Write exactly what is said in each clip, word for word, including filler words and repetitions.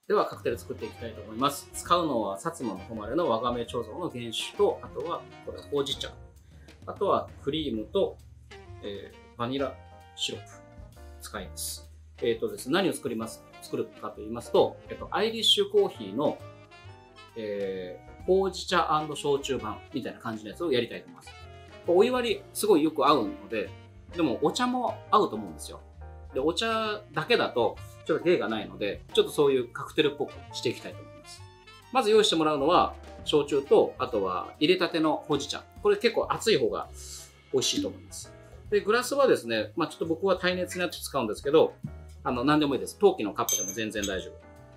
ではカクテル作っていきたいと思います。使うのは薩摩の誉れのわがめ貯蔵の原酒と、あとはこれほうじ茶、あとはクリームと、えー、バニラシロップ使います。えっとですね、何を作ります作るかと言いますと、えっと、アイリッシュコーヒーの、えー、ほうじ茶&焼酎版みたいな感じのやつをやりたいと思います。お湯割りすごいよく合うので、でもお茶も合うと思うんですよ。で、お茶だけだとちょっと芸がないので、ちょっとそういうカクテルっぽくしていきたいと思います。まず用意してもらうのは、焼酎と、あとは入れたてのほうじ茶。これ結構熱い方が美味しいと思います。で、グラスはですね、まあちょっと僕は耐熱のやつ使うんですけど、あの、何でもいいです。陶器のカップでも全然大丈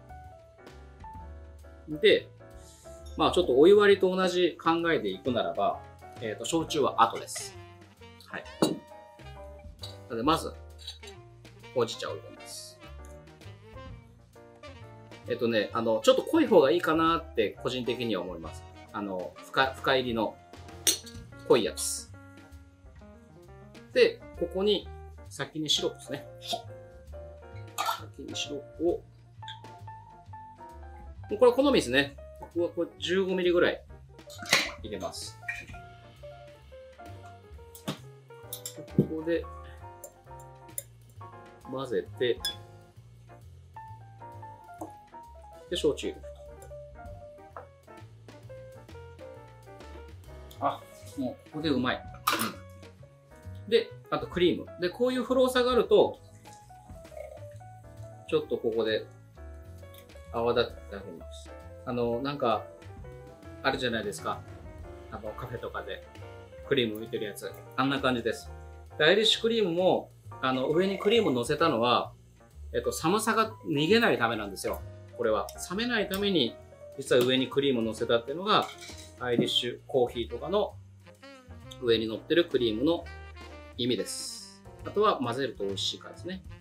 夫。で、まあちょっとお湯割りと同じ考えでいくならば、えっと、焼酎は後です。はい。なので、まず、ほうじ茶を入れます。えっとね、あの、ちょっと濃い方がいいかなって個人的には思います。あの、深、深入りの濃いやつ。で、ここに先にシロップですね。先にシロップを。もうこれ好みですね。僕はこれじゅうごミリぐらい入れます。ここで混ぜて、で、焼酎入れると。あ、もうここでうまい。うん、で、あとクリーム。で、こういうフロー差があると、ちょっとここで泡立ててあげます。あの、なんか、あるじゃないですか。あの、カフェとかでクリーム浮いてるやつ。あんな感じです。で、アイリッシュクリームも、あの、上にクリーム乗せたのは、えっと、寒さが逃げないためなんですよ。これは。冷めないために、実は上にクリーム乗せたっていうのが、アイリッシュコーヒーとかの上に乗ってるクリームの意味です。あとは混ぜると美味しいからですね。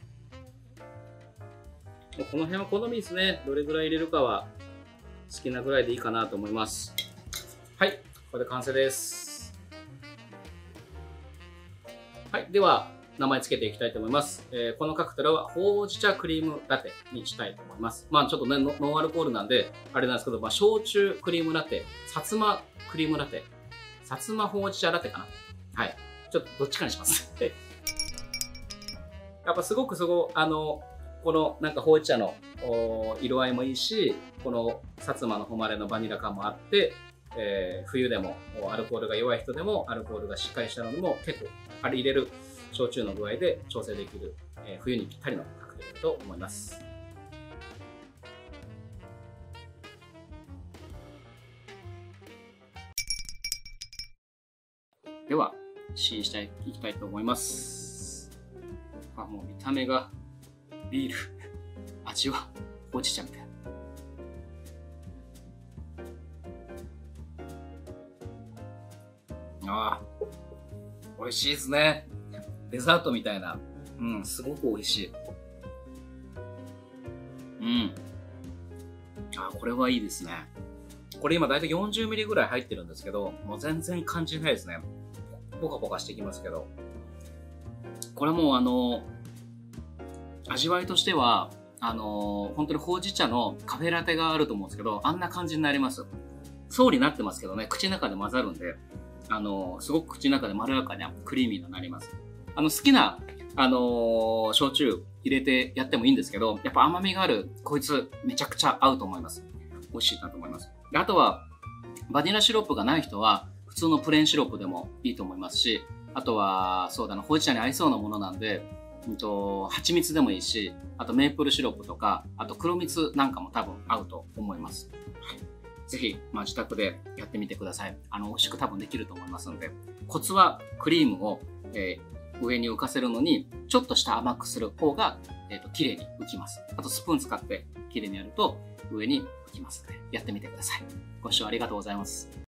この辺は好みですね。どれぐらい入れるかは好きなぐらいでいいかなと思います。はい、これで完成です。はい、では名前つけていきたいと思います。えー、このカクテルはほうじ茶クリームラテにしたいと思います。まあちょっとね、ノンアルコールなんであれなんですけど、まあ、焼酎クリームラテ、薩摩クリームラテ、薩摩ほうじ茶ラテかな。はい、ちょっとどっちかにします。やっぱすごくすごあのこのなんかほうじ茶の色合いもいいし、この薩摩の誉れのバニラ感もあって、えー、冬でもアルコールが弱い人でもアルコールがしっかりしたのでも結構あれ入れる焼酎の具合で調整できる、えー、冬にぴったりのカクテルだと思います。では試飲していきたいと思います。あ、もう見た目がビール、味はほうじ茶みたいな。ああ、美味しいですね。デザートみたいな。うん、すごく美味しい。うん。あ、これはいいですね。これ今だいたいよんじゅうミリぐらい入ってるんですけど、もう全然感じないですね。ポカポカしてきますけど。これもうあの、味わいとしては、あのー、本当にほうじ茶のカフェラテがあると思うんですけど、あんな感じになります。層になってますけどね、口の中で混ざるんで、あのー、すごく口の中でまろやかなクリーミーになります。あの、好きな、あのー、焼酎入れてやってもいいんですけど、やっぱ甘みがある、こいつめちゃくちゃ合うと思います。美味しいなと思います。で、あとは、バニラシロップがない人は、普通のプレーンシロップでもいいと思いますし、あとは、そうだな、ほうじ茶に合いそうなものなんで、うんと、蜂蜜でもいいし、あとメープルシロップとか、あと黒蜜なんかも多分合うと思います。はい、ぜひ、まあ、自宅でやってみてください。あの、美味しく多分できると思いますので、コツはクリームを、えー、上に浮かせるのに、ちょっとした甘くする方が、えっと、綺麗に浮きます。あと、スプーン使って綺麗にやると、上に浮きますので、やってみてください。ご視聴ありがとうございます。